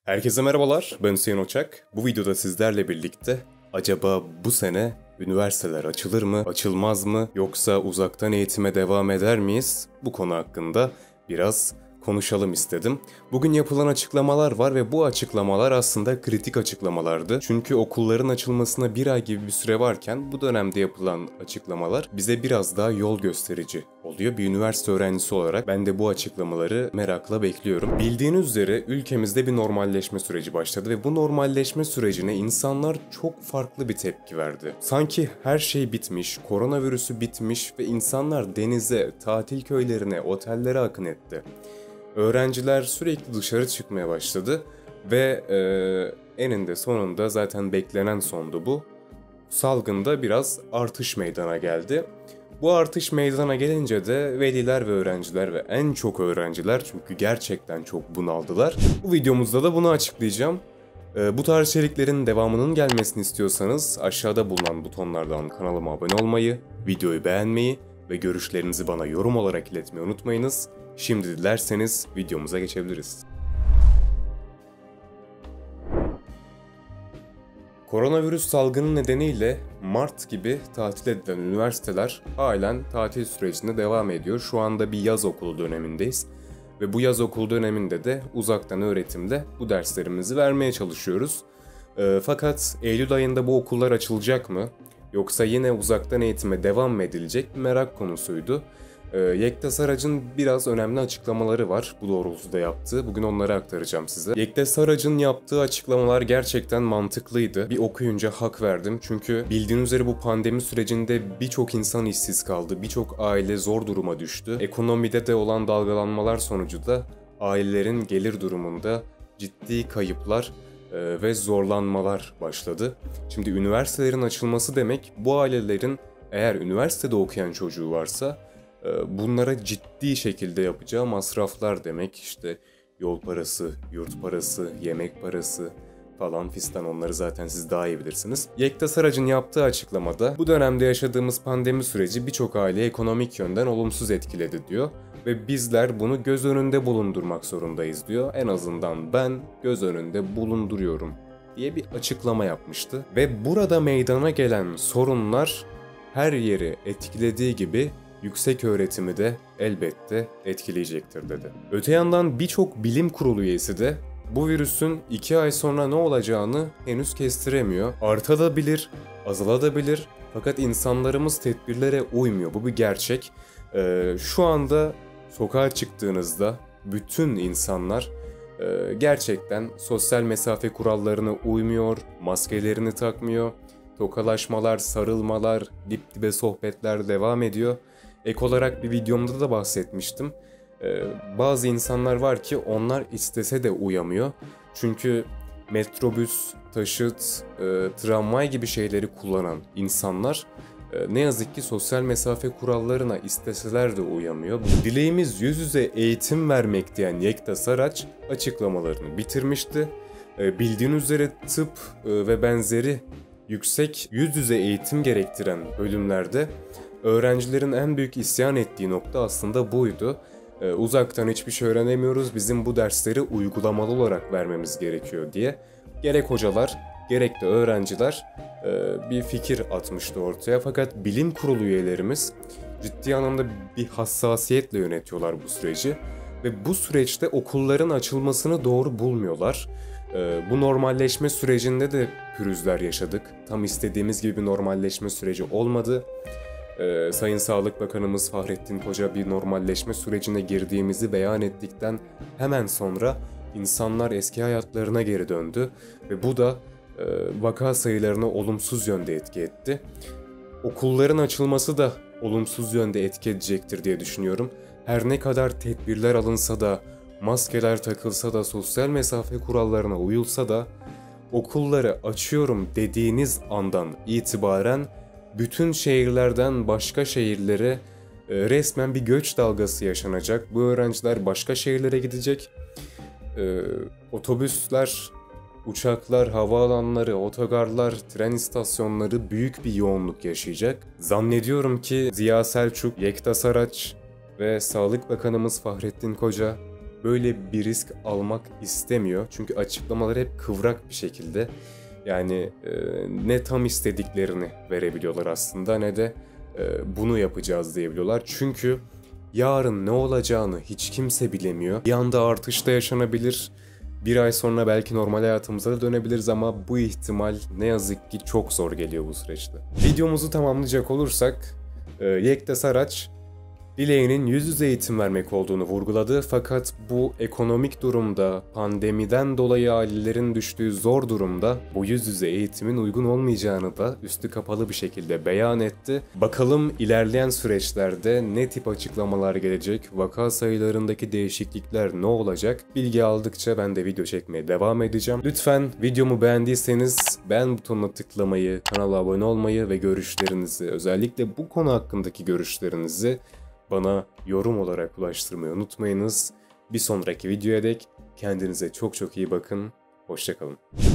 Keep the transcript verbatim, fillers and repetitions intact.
Herkese merhabalar, ben Hüseyin Oçak. Bu videoda sizlerle birlikte acaba bu sene üniversiteler açılır mı, açılmaz mı, yoksa uzaktan eğitime devam eder miyiz? Bu konu hakkında biraz konuşalım istedim. Bugün yapılan açıklamalar var ve bu açıklamalar aslında kritik açıklamalardı. Çünkü okulların açılmasına bir ay gibi bir süre varken bu dönemde yapılan açıklamalar bize biraz daha yol gösterici oluyor. Bir üniversite öğrencisi olarak ben de bu açıklamaları merakla bekliyorum. Bildiğiniz üzere ülkemizde bir normalleşme süreci başladı ve bu normalleşme sürecine insanlar çok farklı bir tepki verdi. Sanki her şey bitmiş, koronavirüsü bitmiş ve insanlar denize, tatil köylerine, otellere akın etti. Öğrenciler sürekli dışarı çıkmaya başladı ve e, eninde sonunda zaten beklenen sondu bu. Salgında biraz artış meydana geldi. Bu artış meydana gelince de veliler ve öğrenciler ve en çok öğrenciler, çünkü gerçekten çok bunaldılar. Bu videomuzda da bunu açıklayacağım. E, bu tarz içeriklerin devamının gelmesini istiyorsanız aşağıda bulunan butonlardan kanalıma abone olmayı, videoyu beğenmeyi ve görüşlerinizi bana yorum olarak iletmeyi unutmayınız. Şimdi dilerseniz videomuza geçebiliriz. Koronavirüs salgını nedeniyle Mart gibi tatil edilen üniversiteler halen tatil sürecinde devam ediyor. Şu anda bir yaz okulu dönemindeyiz ve bu yaz okulu döneminde de uzaktan öğretimde bu derslerimizi vermeye çalışıyoruz. E, fakat Eylül ayında bu okullar açılacak mı? Yoksa yine uzaktan eğitime devam mı edilecek? Merak konusuydu. Yekta Saraç'ın biraz önemli açıklamaları var bu doğrultuda yaptığı. Bugün onları aktaracağım size. Yekta Saraç'ın yaptığı açıklamalar gerçekten mantıklıydı. Bir okuyunca hak verdim. Çünkü bildiğiniz üzere bu pandemi sürecinde birçok insan işsiz kaldı. Birçok aile zor duruma düştü. Ekonomide de olan dalgalanmalar sonucu da ailelerin gelir durumunda ciddi kayıplar ve zorlanmalar başladı. Şimdi üniversitelerin açılması demek, bu ailelerin eğer üniversitede okuyan çocuğu varsa bunlara ciddi şekilde yapacağı masraflar demek. İşte yol parası, yurt parası, yemek parası falan fistan, onları zaten siz daha iyi bilirsiniz. Yekta Saraç'ın yaptığı açıklamada bu dönemde yaşadığımız pandemi süreci birçok aileyi ekonomik yönden olumsuz etkiledi diyor. Ve bizler bunu göz önünde bulundurmak zorundayız diyor. En azından ben göz önünde bulunduruyorum diye bir açıklama yapmıştı. Ve burada meydana gelen sorunlar her yeri etkilediği gibi yüksek öğretimi de elbette etkileyecektir dedi. Öte yandan birçok bilim kurulu üyesi de bu virüsün iki ay sonra ne olacağını henüz kestiremiyor. Artabilir, azalabilir, fakat insanlarımız tedbirlere uymuyor. Bu bir gerçek. Ee, şu anda sokağa çıktığınızda bütün insanlar e, gerçekten sosyal mesafe kurallarına uymuyor, maskelerini takmıyor. Tokalaşmalar, sarılmalar, dip dibe sohbetler devam ediyor. Ek olarak bir videomda da bahsetmiştim. Ee, bazı insanlar var ki onlar istese de uyamıyor. Çünkü metrobüs, taşıt, e, tramvay gibi şeyleri kullanan insanlar e, ne yazık ki sosyal mesafe kurallarına isteseler de uyamıyor. Dileğimiz yüz yüze eğitim vermek diyen Yekta Saraç açıklamalarını bitirmişti. E, bildiğiniz üzere tıp e, ve benzeri yüksek yüz yüze eğitim gerektiren bölümlerde öğrencilerin en büyük isyan ettiği nokta aslında buydu. Ee, uzaktan hiçbir şey öğrenemiyoruz, bizim bu dersleri uygulamalı olarak vermemiz gerekiyor diye. Gerek hocalar, gerek de öğrenciler e, bir fikir atmıştı ortaya. Fakat bilim kurulu üyelerimiz ciddi anlamda bir hassasiyetle yönetiyorlar bu süreci. Ve bu süreçte okulların açılmasını doğru bulmuyorlar. Ee, bu normalleşme sürecinde de pürüzler yaşadık. Tam istediğimiz gibi bir normalleşme süreci olmadı. Ee, Sayın Sağlık Bakanımız Fahrettin Koca bir normalleşme sürecine girdiğimizi beyan ettikten hemen sonra insanlar eski hayatlarına geri döndü ve bu da e, vaka sayılarına olumsuz yönde etki etti. Okulların açılması da olumsuz yönde etki edecektir diye düşünüyorum. Her ne kadar tedbirler alınsa da, maskeler takılsa da, sosyal mesafe kurallarına uyulsa da okulları açıyorum dediğiniz andan itibaren bütün şehirlerden başka şehirlere e, resmen bir göç dalgası yaşanacak. Bu öğrenciler başka şehirlere gidecek. E, otobüsler, uçaklar, havaalanları, otogarlar, tren istasyonları büyük bir yoğunluk yaşayacak. Zannediyorum ki Ziya Selçuk, Yekta Saraç ve Sağlık Bakanımız Fahrettin Koca böyle bir risk almak istemiyor. Çünkü açıklamaları hep kıvrak bir şekilde. Yani e, ne tam istediklerini verebiliyorlar aslında ne de e, bunu yapacağız diyebiliyorlar. Çünkü yarın ne olacağını hiç kimse bilemiyor. Bir anda artış da yaşanabilir. Bir ay sonra belki normal hayatımıza da dönebiliriz ama bu ihtimal ne yazık ki çok zor geliyor bu süreçte. Videomuzu tamamlayacak olursak e, Yekta Saraç dileğinin yüz yüze eğitim vermek olduğunu vurguladı fakat bu ekonomik durumda, pandemiden dolayı ailelerin düştüğü zor durumda bu yüz yüze eğitimin uygun olmayacağını da üstü kapalı bir şekilde beyan etti. Bakalım ilerleyen süreçlerde ne tip açıklamalar gelecek, vaka sayılarındaki değişiklikler ne olacak? Bilgi aldıkça ben de video çekmeye devam edeceğim. Lütfen videomu beğendiyseniz beğen butonuna tıklamayı, kanala abone olmayı ve görüşlerinizi, özellikle bu konu hakkındaki görüşlerinizi bana yorum olarak ulaştırmayı unutmayınız. Bir sonraki videoya dek kendinize çok çok iyi bakın. Hoşça kalın.